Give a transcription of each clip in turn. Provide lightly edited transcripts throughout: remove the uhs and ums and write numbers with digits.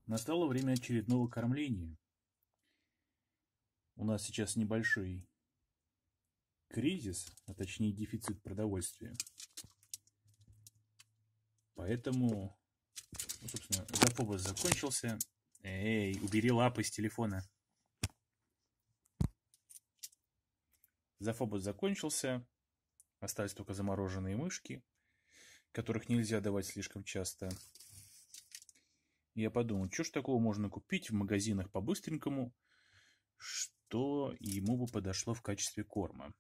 Настало время очередного кормления. У нас сейчас небольшой кризис, а точнее дефицит продовольствия. Поэтому, собственно, зафобос закончился. Эй, убери лапы с телефона. Зафобос закончился. Остались только замороженные мышки, которых нельзя давать слишком часто. Я подумал, что ж такого можно купить в магазинах по-быстренькому, что ему бы подошло в качестве корма.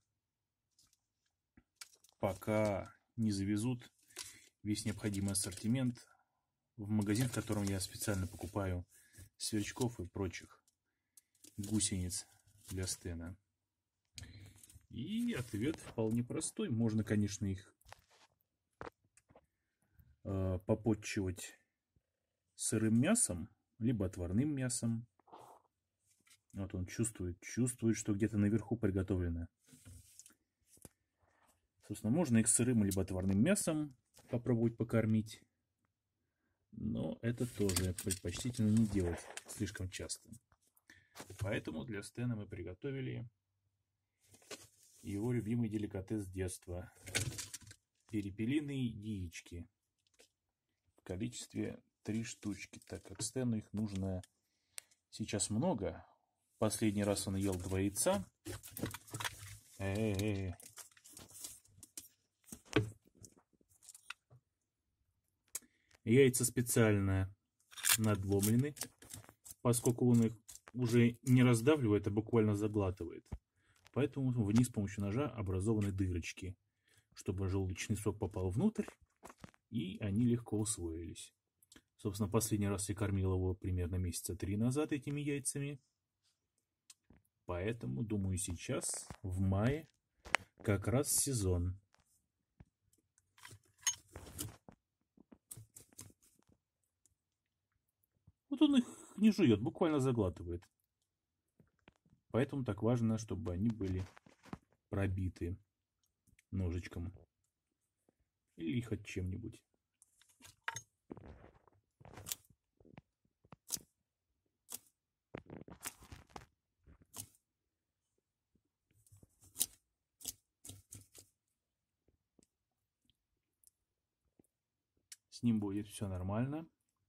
Пока не завезут весь необходимый ассортимент в магазин, в котором я специально покупаю сверчков и прочих гусениц для Стена. И ответ вполне простой. Можно, конечно, их попотчевать сырым мясом, либо отварным мясом. Вот он чувствует, что где-то наверху приготовлено. Собственно, можно их сырым либо отварным мясом попробовать покормить. Но это тоже предпочтительно не делать слишком часто. Поэтому для Стена мы приготовили его любимый деликатес детства. Перепелиные яички. В количестве 3 штучки, так как Стену их нужно сейчас много. Последний раз он ел 2 яйца. Яйца специально надломлены, поскольку он их уже не раздавливает, а буквально заглатывает. Поэтому вниз с помощью ножа образованы дырочки, чтобы желудочный сок попал внутрь, и они легко усвоились. Собственно, последний раз я кормил его примерно месяца 3 назад этими яйцами. Поэтому, думаю, сейчас, в мае, как раз сезон. Вот он их не жует, буквально заглатывает. Поэтому так важно, чтобы они были пробиты ножичком. Или хоть чем-нибудь. С ним будет все нормально.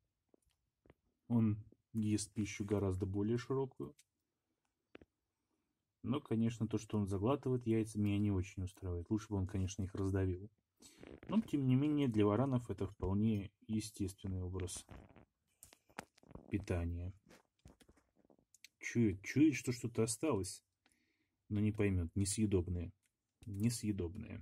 Он ест пищу гораздо более широкую. Но, конечно, то, что он заглатывает яйца, меня не очень устраивает. Лучше бы он, конечно, их раздавил. Но, тем не менее, для варанов это вполне естественный образ питания. Чует, что что-то осталось, но не поймет. Несъедобное. Несъедобное.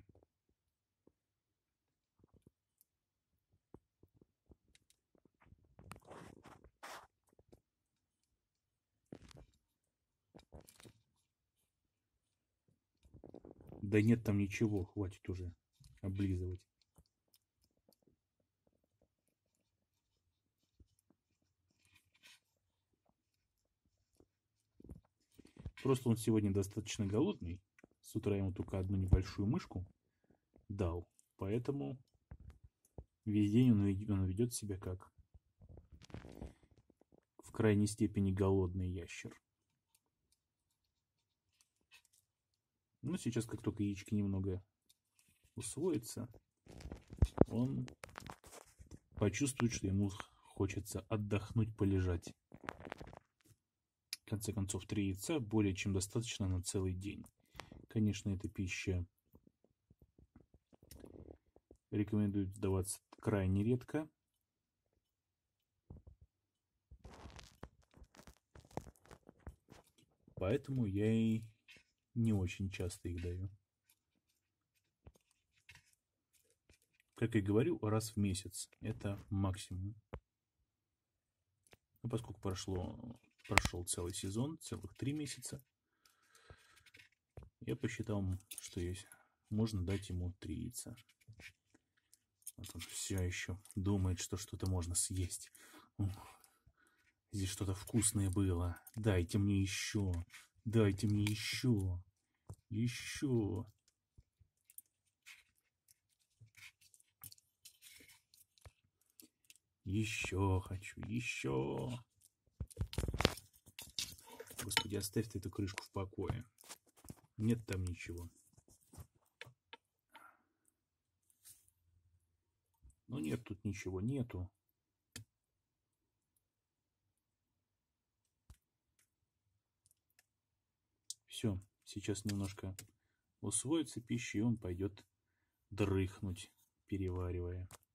Да нет там ничего, хватит уже облизывать. Просто он сегодня достаточно голодный. С утра ему только одну небольшую мышку дал. Поэтому весь день он ведет себя как в крайней степени голодный ящер. Но сейчас, как только яички немного усвоятся, он почувствует, что ему хочется отдохнуть, полежать. В конце концов, 3 яйца более чем достаточно на целый день. Конечно, эта пища рекомендуют даваться крайне редко. Поэтому я и не очень часто их даю. Как я говорю, раз в месяц. Это максимум. Но поскольку прошел целый сезон, целых 3 месяца, я посчитал, что можно дать ему 3 яйца. Вот он все еще думает, что что-то можно съесть. Здесь что-то вкусное было. Дайте мне еще. Дайте мне еще. Еще. Еще хочу, еще. Господи, оставь ты эту крышку в покое. Нет там ничего. Ну нет тут ничего, нету. Все, сейчас немножко усвоится пища, и он пойдет дрыхнуть, переваривая.